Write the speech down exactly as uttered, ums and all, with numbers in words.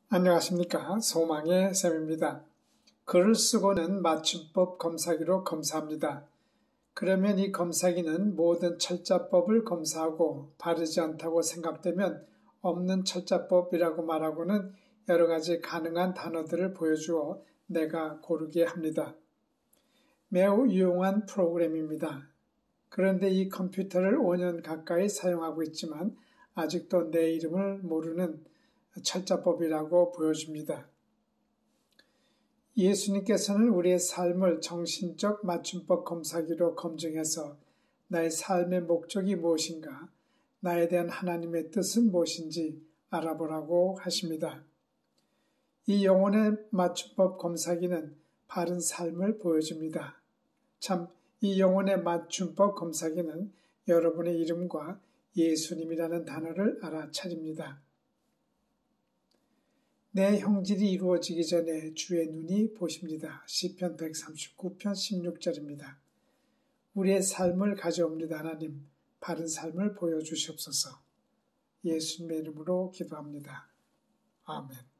안녕하십니까. 소망의 쌤입니다. 글을 쓰고는 맞춤법 검사기로 검사합니다. 그러면 이 검사기는 모든 철자법을 검사하고 바르지 않다고 생각되면 없는 철자법이라고 말하고는 여러 가지 가능한 단어들을 보여주어 내가 고르게 합니다. 매우 유용한 프로그램입니다. 그런데 이 컴퓨터를 오 년 가까이 사용하고 있지만 아직도 내 이름을 모르는 철자법이라고 보여줍니다. 예수님께서는 우리의 삶을 정신적 맞춤법 검사기로 검증해서 나의 삶의 목적이 무엇인가, 나에 대한 하나님의 뜻은 무엇인지 알아보라고 하십니다. 이 영혼의 맞춤법 검사기는 바른 삶을 보여줍니다. 참, 이 영혼의 맞춤법 검사기는 여러분의 이름과 예수님이라는 단어를 알아차립니다. 내 형질이 이루어지기 전에 주의 눈이 보십니다. 시편 백삼십구 편 십육 절입니다. 우리의 삶을 가져옵니다. 하나님, 바른 삶을 보여주시옵소서. 예수님의 이름으로 기도합니다. 아멘.